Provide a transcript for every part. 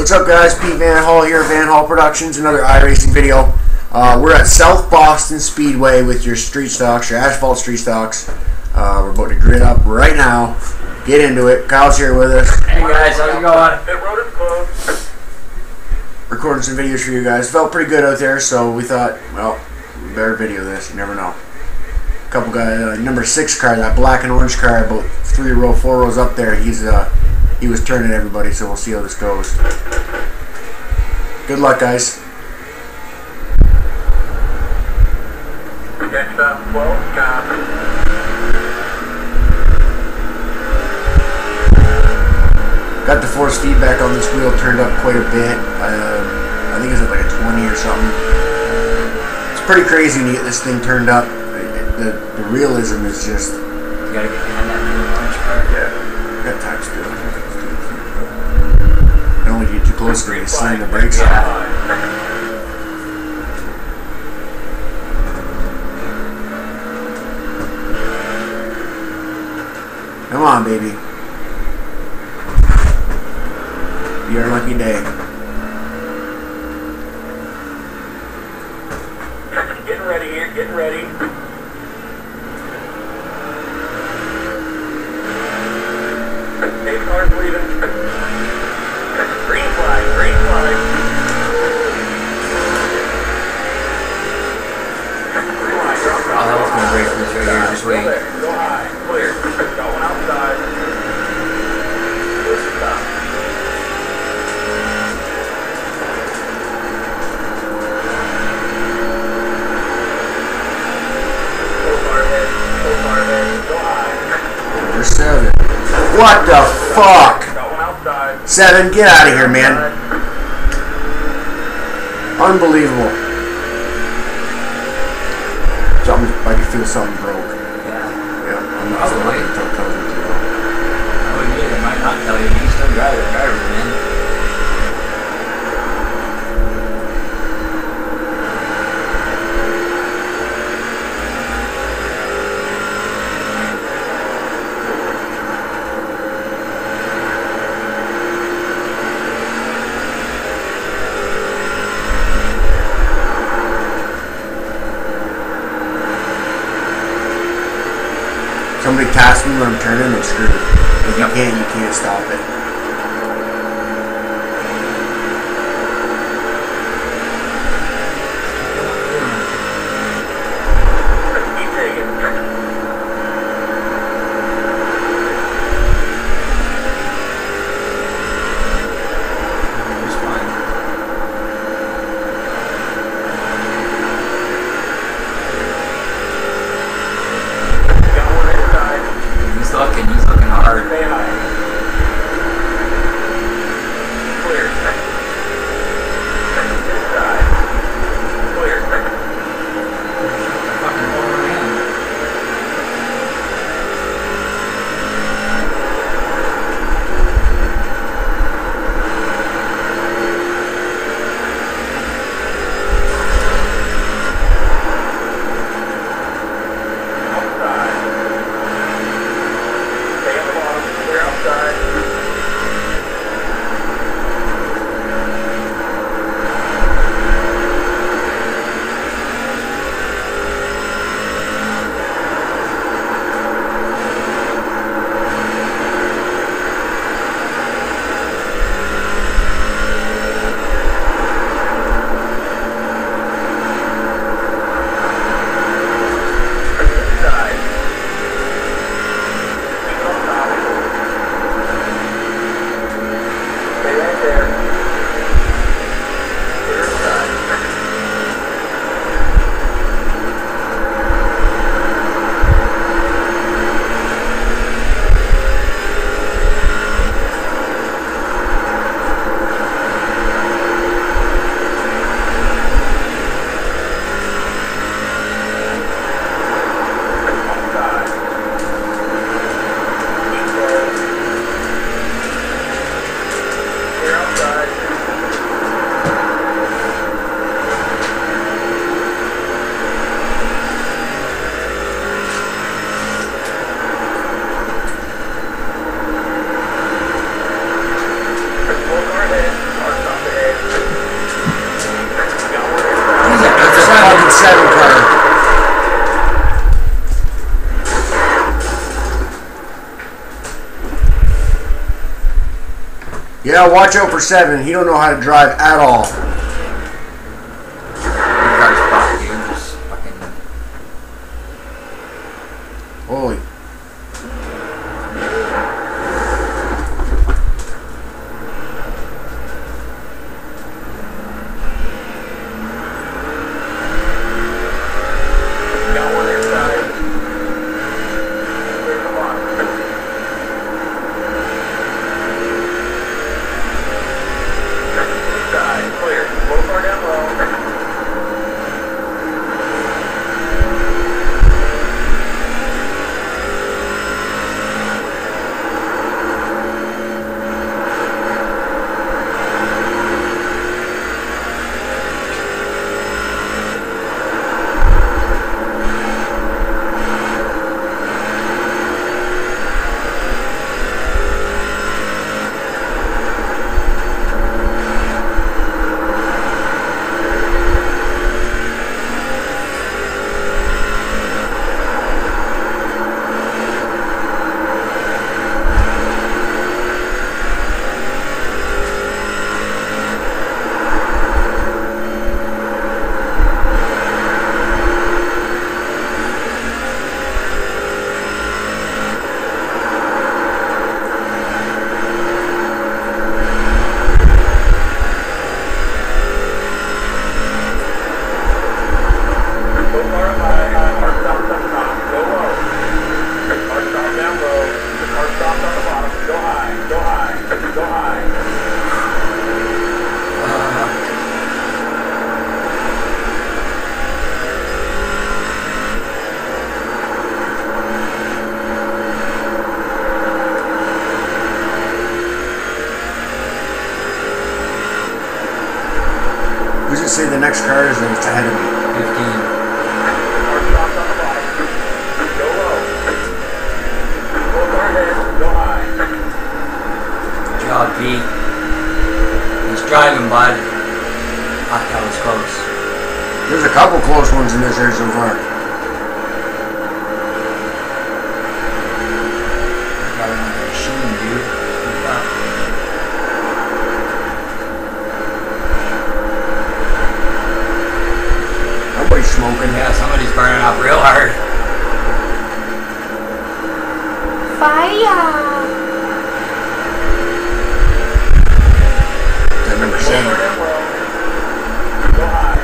What's up, guys? Pete Van Hall here, Van Hall Productions, another iRacing video. We're at South Boston Speedway with your street stocks, your Ashphalt street stocks. We're about to grid up right now. Get into it. Kyle's here with us. Hey guys, how's it going? Pit road is closed. Recording some videos for you guys. Felt pretty good out there, so we thought, well, we better video this. You never know. A couple guys, number 6 car, that black and orange car, about 4 rows up there. He was turning everybody, so we'll see how this goes. Good luck, guys. Next up, 12, copy. Got the force feedback on this wheel turned up quite a bit. I think it's at like a 20 or something. It's pretty crazy when you get this thing turned up. The realism is just... You gotta get behind that orange car. Yeah, got time to do it. I don't want to get too close to it, slam the brakes on. Come on, baby. Your lucky day. Getting ready here, getting ready. Eight cars leaving. Green flag, green flag. Oh, that was gonna break for this right here. Just wait. Go high, clear. Got one outside. Stop. Number 7. What the fuck? Got one outside. 7, get out of here, man. Unbelievable. Something, I can feel something broke. Yeah. I'm not Probably. I wouldn't either. Might not tell you. You can still drive it, man. Somebody taps me when I'm turning, I'm screwed. If you can't stop it. He's looking hard. Stay high. Clear. Inside. Clear. Fucking over him. Outside. Stay on the bottom. Yeah, watch out for 7. He don't know how to drive at all. Your car's fucked, dude. Just fucking. Holy. Got one inside. Clear the box. Inside. Clear. Go far down low. Go far high. Car stopped on the top. Go low. Car stopped down low. The car stopped on the bottom. Go high. Go high. Go high. Who's it say the next car is that's ahead of me? 15. Car stopped on the bottom. Go low. Go far ahead. Go high. Good job, Pete. He's driving, bud. Fuck, that was close. There's a couple close ones in this area so far. He's driving like a machine, dude. Keep up. Nobody's smoking. Yeah, somebody's burning up real hard. Fire! That number Go far 7. down low. Go high.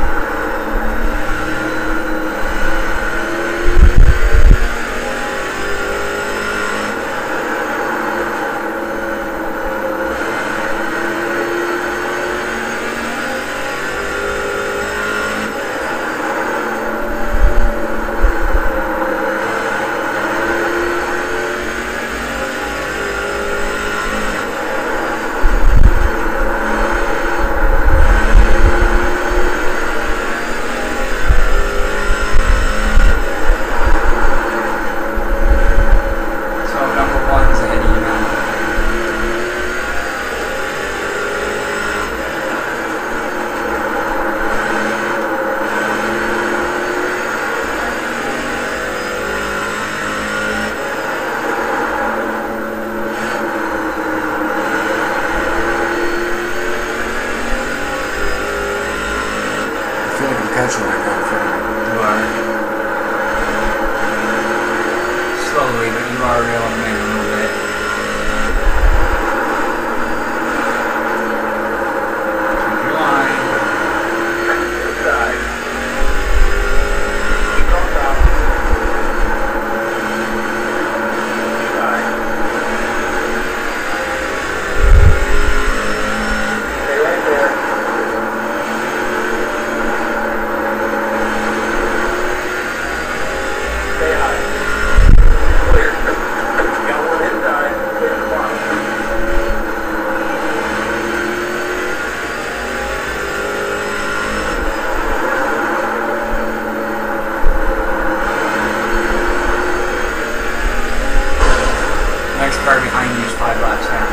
So number 1's ahead of you now. I feel like I'm catching that guy in front of me. You are. Slowly, but you are reeling in a little bit. Keep your line. Inside. Keep on top. Inside. Stay right there. Stay high. Clear. Got one inside. Clear the bottom. Next car behind you is 5 laps down.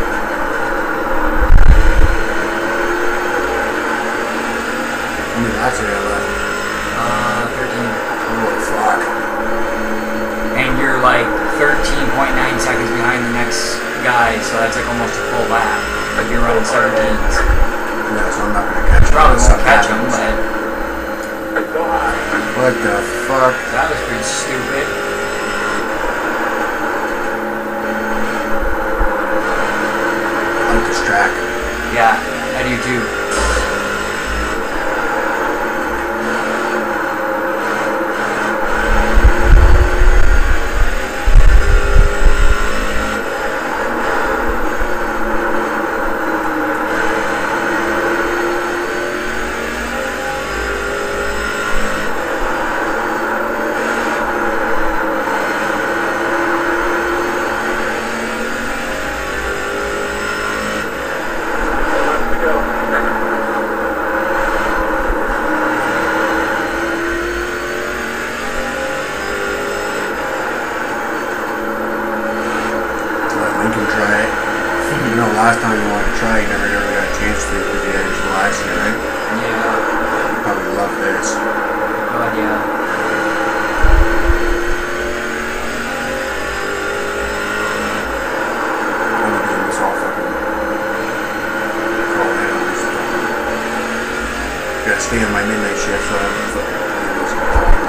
How many laps are there left? 13. Holy fuck. And you're like 13.9 seconds behind the next guys, so that's like almost a full lap. Like you're running 17s. Yeah, so I'm not gonna catch him. Probably won't catch him, but what the fuck? that was pretty stupid. I like this track. Yeah, I do too. Last time you wanted to try, you never really got a chance to because you had your accident, right? Yeah. You probably love this. God, yeah. I'm doing this all fucking crawling in on this stuff. Gotta stay on my midnight shift, so I'm fucking playing this all night.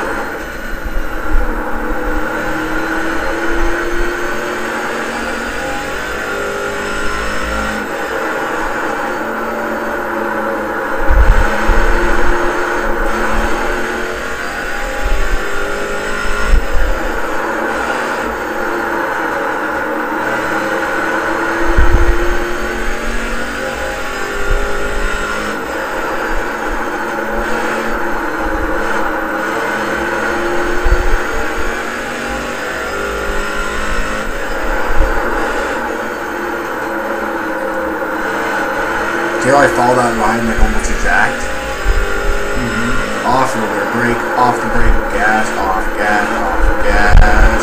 See how I follow that line like almost exact? Off and over, brake, off the brake, gas, off, gas, off, gas.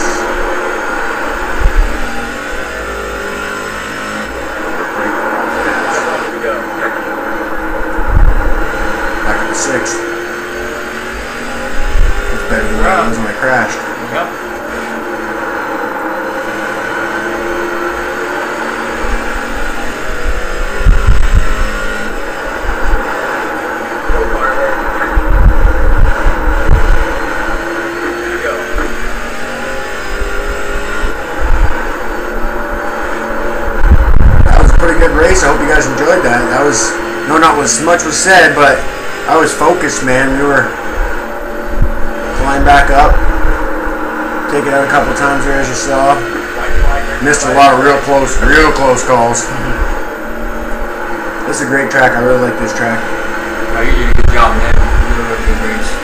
Brake, off, gas. Back up to 6th. It's better than what it was when I crashed. Yep. Good race. I hope you guys enjoyed that. That was, no, not as much was said, but I was focused, man. We were flying back up, taking out a couple times there, as you saw. Missed a lot of real close calls. This is a great track. I really like this track. Oh, you did a good job, man. You did a really good race.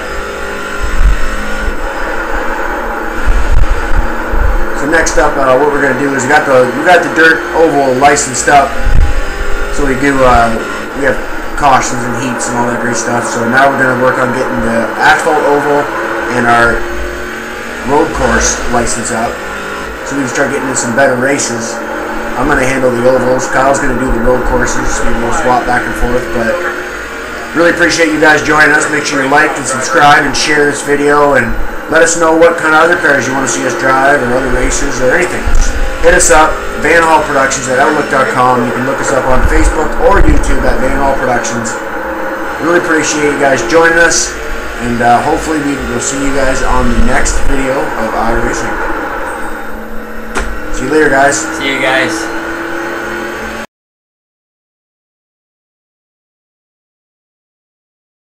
So next up, what we're gonna do is we got the dirt oval licensed up. So we have cautions and heats and all that great stuff. So now we're gonna work on getting the Ashphalt oval and our road course license up. So we can start getting in some better races. I'm gonna handle the ovals. Kyle's gonna do the road courses. Maybe we'll swap back and forth. But really appreciate you guys joining us. Make sure you like and subscribe and share this video and let us know what kind of other cars you want to see us drive or other races or anything. Just hit us up, Van Hall Productions at outlook.com. You can look us up on Facebook or YouTube at Van Hall Productions. Really appreciate you guys joining us, and hopefully we will see you guys on the next video of Iracing. See you later, guys. See you guys.